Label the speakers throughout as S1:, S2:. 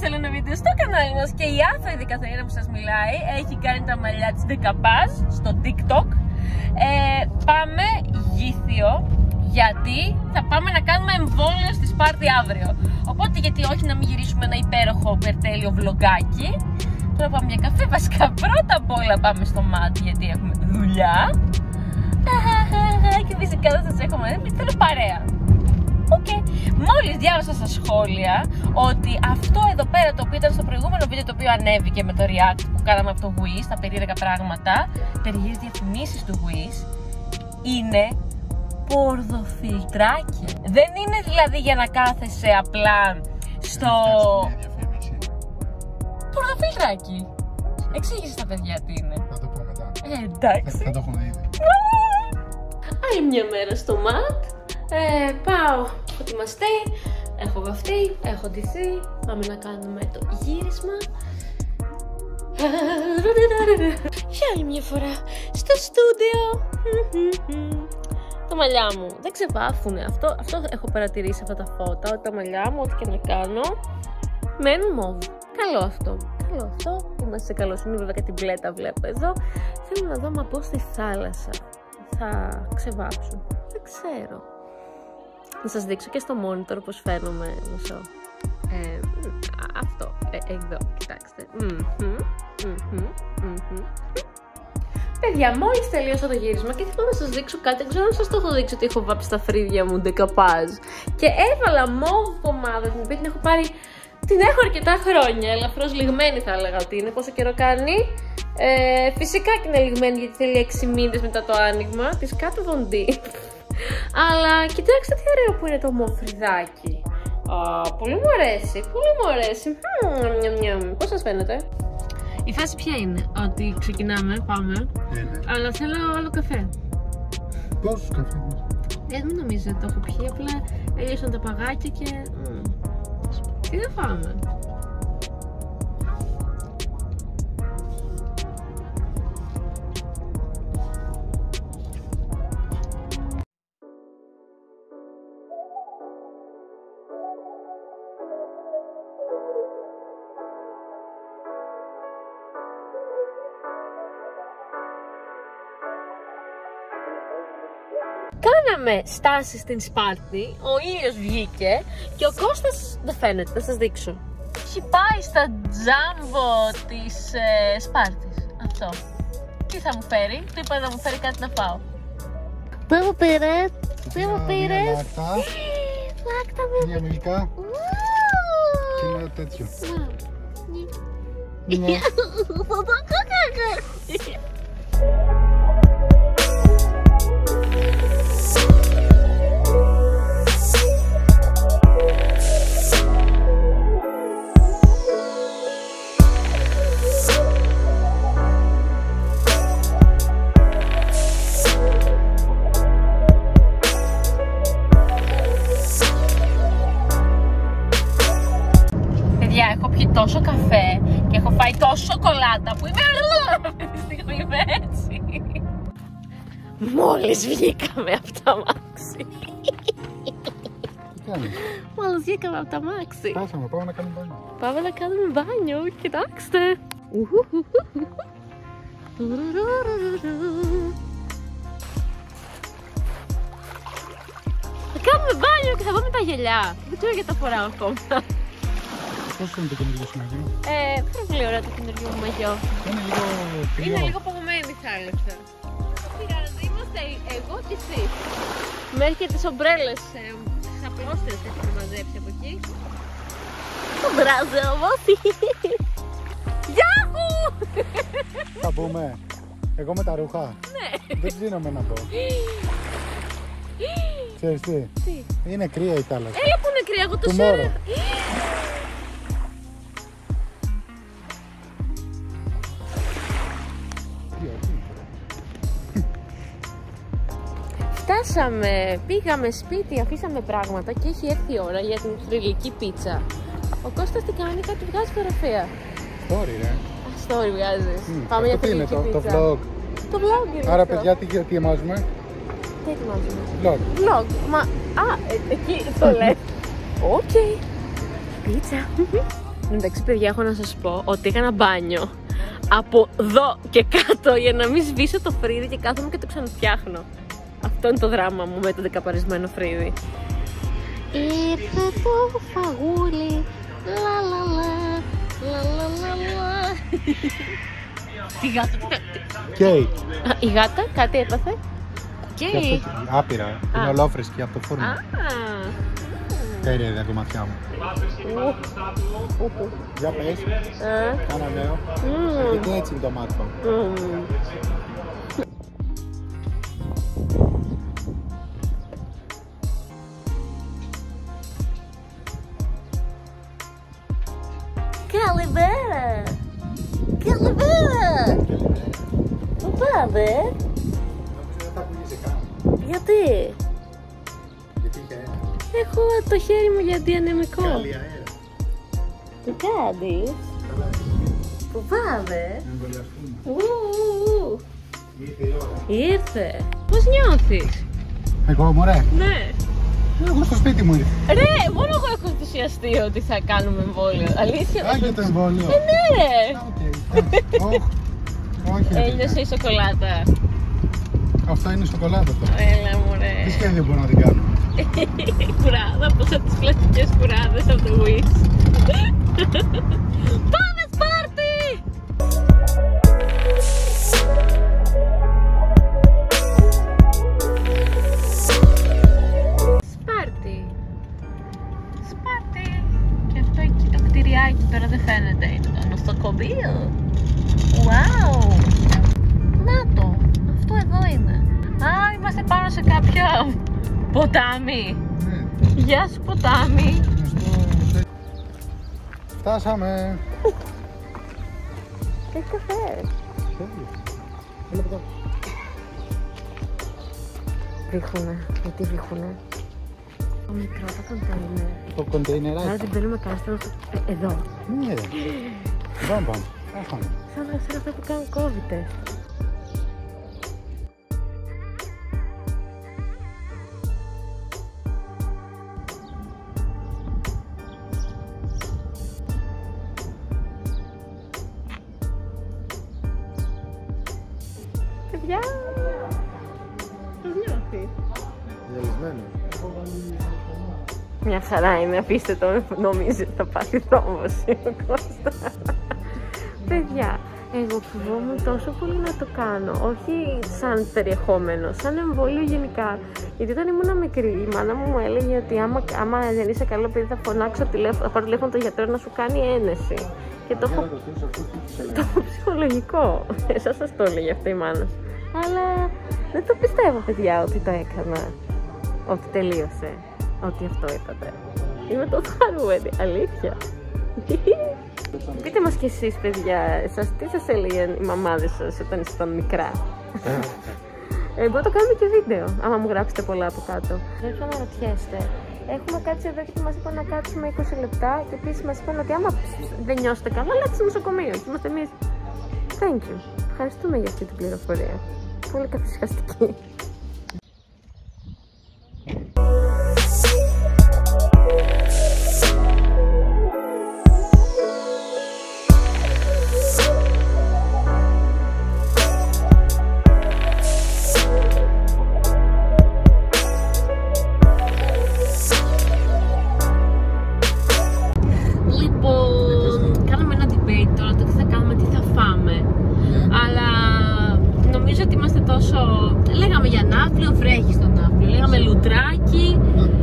S1: σε ένα βίντεο στο κανάλι μας και η άφρεδη Καθαρίνα που σας μιλάει έχει κάνει τα μαλλιά της δεκαπάς στο TikTok. Πάμε Γήθιο γιατί θα πάμε να κάνουμε εμβόλιο στη Σπάρτη αύριο. Οπότε γιατί όχι να μην γυρίσουμε ένα υπέροχο περτέλειο βλογκάκι. Τώρα πάμε για καφέ. Βασικά πρώτα απ' όλα πάμε στο ΜΑΤ γιατί έχουμε δουλειά. Και φυσικά δεν σας έχω μαζί, θέλω παρέα. Okay. Μόλις διάβασα στα σχόλια ότι αυτό εδώ πέρα το οποίο ήταν στο προηγούμενο βίντεο το οποίο ανέβηκε με το react που κάναμε από το Wish, τα περίεργα πράγματα, περίεργες διαφημίσεις του Wish, είναι πορδοφιλτράκι. Δεν είναι δηλαδή για να κάθεσαι απλά στο πορδοφιλτράκι. Εξήγησε στα παιδιά τι είναι.
S2: Θα το πω μετά.
S1: Εντάξει.
S2: Θα το έχουν ήδη.
S1: Άλλη μια μέρα στο ΜΑΤ. Πάω, έχω ετοιμαστεί, έχω βαφτεί, έχω ντυθεί. Πάμε να κάνουμε το γύρισμα. Για άλλη μια φορά στο στούντιο. Τα μαλλιά μου δεν ξεβάφουνε. Αυτό έχω παρατηρήσει αυτά τα φώτα. Ότι τα μαλλιά μου, ό,τι και να κάνω, μένουν μόβ. Καλό αυτό. Καλό αυτό. Είμαστε σε καλό σημείο, βέβαια και την πλέτα βλέπω εδώ. Θέλω να δω μα πω στη θάλασσα θα ξεβάψουν. Δεν ξέρω. Να σας δείξω και στο monitor πως φαίνομαι. Μισό. Αυτό. Εδώ. Κοιτάξτε. Παιδιά, μόλις τελείωσα το γύρισμα και θέλω να σας δείξω κάτι. Δεν ξέρω αν σας το έχω δείξει ότι έχω βάψει τα φρύδια μου ντεκαπάζ. Και έβαλα μόβ πομάδα την οποία την έχω πάρει. Την έχω αρκετά χρόνια. Ελαφρώς λιγμένη θα έλεγα ότι είναι. Πόσο καιρό κάνει. Φυσικά και είναι λιγμένη γιατί θέλει 6 μήνες μετά το άνοιγμα της κάτω δοντί. Αλλά κοιτάξτε τι ωραίο που είναι το μοφριδάκι. Πολύ μου αρέσει, πολύ μου αρέσει. Πώς σας φαίνεται? Η φάση ποια είναι? Ότι ξεκινάμε, πάμε. Αλλά θέλω άλλο καφέ.
S2: Πόσους καφέδες?
S1: Μην νομίζω ότι το έχω πιει, απλά έλειωσαν τα παγάκια και... Τι θα φάμε? Κάναμε στάση στην Σπάρτη, ο ήλιος βγήκε και ο Κώστας δεν φαίνεται, θα σας δείξω. Έχει πάει στα τζάμπο της Σπάρτης, αυτό. Τι θα μου φέρει? Του είπα να μου φέρει κάτι να φάω. Τι μου πήρες? Τι μου πήρες? Λάκτα με...
S2: Μια μιλικά. Και ένα τέτοιο.
S1: Ναι. Έχω πιει τόσο καφέ και έχω φάει τόσο σοκολάτα που είμαι αυτή τη στιγμή έτσι. Μόλις βγήκαμε από τα αμάξι.
S2: Τι κάνεις?
S1: Μόλις βγήκαμε από τα αμάξι.
S2: Πάσαμε, πάμε να κάνουμε μπάνιο.
S1: Πάμε να κάνουμε μπάνιο, κοιτάξτε. Θα κάνουμε μπάνιο και θα δούμε τα γυαλιά. Δεν ξέρω γιατί τα φοράω ακόμα.
S2: Πώς είναι το καινούργιο σου μαγιό?
S1: Πάρα πολύ ωραίο το καινούργιο μου μαγιό.
S2: Είναι λίγο κρυό.
S1: Είναι λίγο παγωμένη θα έλεγα. Πειράζει, είμαστε εγώ και εσύ. Μέχρι και τις ομπρέλες, τις απλώστερες έχουμε μαζέψει από εκεί. Ομπράζε όμως. Γιάχου!
S2: Θα πούμε. Εγώ με τα ρούχα.
S1: Ναι.
S2: Δεν ψήνομαι να πω. Ξέρεις τι? Είναι κρύα η θάλασσα.
S1: Έλα που είναι κρύα, εγώ το ξέρω. Φτάσαμε, πήγαμε σπίτι, αφήσαμε πράγματα και έχει έρθει η ώρα για την θρυλική πίτσα. Ο Κώστας τι κάνει, κάτι βγάζει φωτογραφία.
S2: Story ρε.
S1: Story βγάζει. Πάμε για θρυλική πίτσα.
S2: Το vlog.
S1: Το vlog είναι.
S2: Άρα
S1: αυτό.
S2: παιδιά τι ετοιμάζουμε?
S1: Τι ετοιμάζουμε?
S2: Vlog.
S1: Vlog. Μα, εκεί το λες. Οκ. Πίτσα. Εντάξει, παιδιά, έχω να σας πω ότι έκανα μπάνιο από εδώ και κάτω για να μην σβήσω το φρύδι και κάθομαι και το ξαναφτιάχνω. Αυτό είναι το δράμα μου με το δεκαπαρισμένο φρύδι. Ήρθε το φαγούλι. Λα λα λα. Λα λα λα λα. Τη γάτα τι
S2: Κέι.
S1: Η γάτα κάτι έπαθε. Κέι.
S2: Άπειρα. Είναι ολόφρυσκη από το φούρνο. Τέλεια η ματιά μου. Για πες. Κάνα νέο. Γιατί έτσι είναι το μάτι μου.
S1: Καλημέρα! Καλημέρα! Πού πάμε?
S2: Δεν θα ακούγεσαι καν.
S1: Γιατί?
S2: Γιατί είχε ένα.
S1: Έχω το χέρι μου για αντιανεμικό.
S2: Καλή αέρα.
S1: Τι κάνεις? Πού πάμε?
S2: Εμβολιαστούμε. Ήρθε η ώρα.
S1: Ήρθε. Πώς νιώθεις?
S2: Εγώ μωρέ.
S1: Ναι.
S2: Εγώ στο σπίτι μου ήρθε.
S1: Ρε, μόνο εγώ έχω ενθουσιαστεί ότι θα κάνουμε εμβόλιο. Αλήθεια.
S2: Α, για το εμβόλιο.
S1: Ναι ρε.
S2: Όχι.
S1: Έλειωσε η σοκολάτα.
S2: Αυτό είναι σοκολάτα τώρα.
S1: Έλα μωρέ.
S2: Τι σχέδιο μπορώ να την κάνω?
S1: Κουράδα, πως από τις πλαστικές κουράδες από το Wish. Πάμε Σπάρτη! Σπάρτη. Σπάρτη. Και αυτό εκεί το κτηριάκι τώρα δεν φαίνεται. Είναι το νοσοκομείο. Wow. Να το. Αυτό εδώ είναι. Α, είμαστε πάνω σε κάποιο ποτάμι.
S2: Ναι.
S1: Γεια σου ποτάμι.
S2: Φτάσαμε.
S1: Τι καφέ.
S2: Έλα από εδώ.
S1: Βήχουνε. Γιατί βήχουνε? Το μικρό το κοντέινερ.
S2: Το κοντέινεράκι.
S1: Άρα δεν μπαίνουμε καν στο... Εδώ.
S2: Ναι ρε. Πάμε πάμε. Άχαμε.
S1: Σαν αυτά που κάνουν κόβιτες. Παιδιά! Πώς νιώθεις?
S2: Διαλυσμένος.
S1: Μια χαρά είναι, αφήστε το, νομίζει ότι θα πάθει θόμωση ο Κώστα. Παιδιά, εγώ φοβόμουν τόσο πολύ να το κάνω, όχι σαν περιεχόμενο, σαν εμβόλιο γενικά. Γιατί όταν ήμουν μικρή, η μάνα μου έλεγε ότι άμα δεν είσαι καλό παιδί θα φωνάξω θα πάρω τηλέφωνο τον γιατρό να σου κάνει ένεση. Και το έχω ψυχολογικό. Εσάς σας το έλεγε αυτό η μάνα. Αλλά δεν το πιστεύω, παιδιά, ότι το έκανα. Ότι τελείωσε. Ότι αυτό είπατε. Είμαι τόσο χαρούμενη. Αλήθεια. Πείτε μας κι εσείς, παιδιά, τι σας έλεγαν οι μαμάδες σας όταν ήσασταν μικρά? Μπορούμε να το κάνουμε και βίντεο, άμα μου γράψετε πολλά από κάτω. Δεν θα αναρωτιέστε. Έχουμε κάτσει εδώ και μας είπαν να κάτσουμε 20 λεπτά και επίσης μας είπαν ότι άμα δεν νιώσετε καλά, λέτε στο νοσοκομείο. Και είμαστε εμείς. Thank you. Ευχαριστούμε για αυτή την πληροφορία. Πολύ καθησυχαστική. Λέγαμε για ναύπλιο, βρέχει στον ναύπλιο. Λέγαμε λουτράκι.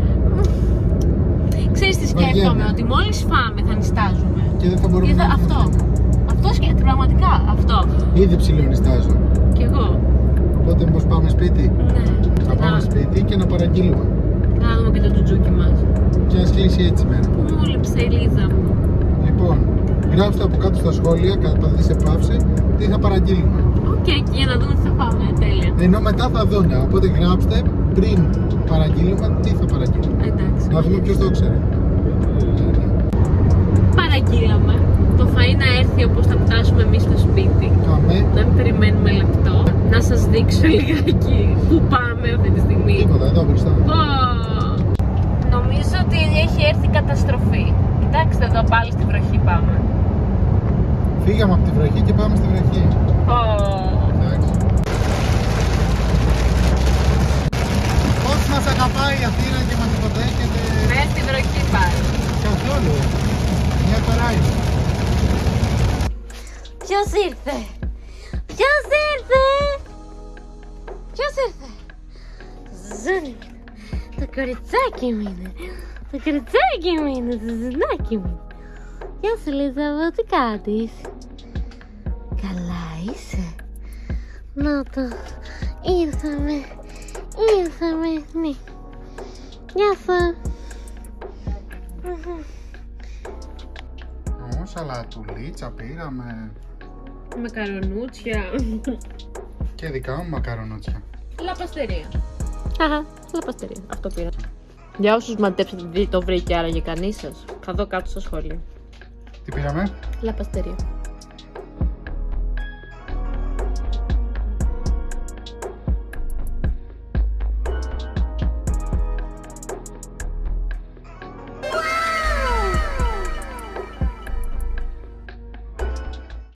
S1: Ξέρεις τι σκέφτομαι? Ότι μόλις φάμε θα νηστάζουμε.
S2: Και δεν θα μπορούμε να
S1: αυτό σκέφτομαι πραγματικά. Αυτό.
S2: Ήδη ψιλονιστάζω.
S1: Κι εγώ.
S2: Οπότε μήπως πάμε σπίτι?
S1: Ναι.
S2: Θα πάμε σπίτι και να παραγγείλουμε.
S1: Να δούμε και το τζουτζούκι μας.
S2: Και να κλείσει έτσι η μέρα.
S1: Πού μου λείψε η Λίζα μου?
S2: Λοιπόν, γράψτε από κάτω στα σχόλια, πατήστε σε παύση, τι θα παραγγείλουμε.
S1: Οκ, για να δούμε τι θα φάμε. Τέλεια.
S2: Ενώ μετά θα δούνε, οπότε γράψτε πριν παραγγείλουμε τι θα παραγγείλουμε.
S1: Εντάξει.
S2: Να δούμε ποιος το ξέρει.
S1: Παραγγείλαμε. Το φαΐ να έρθει όπως θα φτάσουμε εμείς στο σπίτι.
S2: Πάμε.
S1: Να μην περιμένουμε λεπτό. Να σας δείξω λιγάκι που πάμε αυτή τη στιγμή.
S2: Τίποτα, εδώ μπροστά.
S1: Νομίζω ότι έχει έρθει καταστροφή. Κοιτάξτε εδώ, Πάλι στη βροχή πάμε.
S2: Φύγαμε από τη βροχή και πάμε στη βροχή. Εντάξει. Πώς μας αγαπάει η Αθήνα και μας υποδέχεται.
S1: Μες στη βροχή πάλι.
S2: Καθόλου. Μια χαρά είναι.
S1: Ποιος ήρθε? Ποιος ήρθε? Ποιος ήρθε? Το ζούνι μου. Το κοριτσάκι μου είναι. Το κοριτσάκι μου είναι. Το ζουνάκι μου. Γεια σου Λίζαβο, τι κάνεις? Καλά είσαι? Να το. Ήρθαμε. Ναι. Γεια σου.
S2: Σαλατουλίτσα πήραμε.
S1: Μακαρονούτσια.
S2: Και δικά μου μακαρονούτσια.
S1: Λαπαστερία. Αχα, λαπαστερία. Αυτό πήρα. Για όσους μαντέψετε τι το βρήκε άραγε κανείς σας, θα δω κάτω στα σχόλια.
S2: Τι πήραμε?
S1: Λαπαστερία.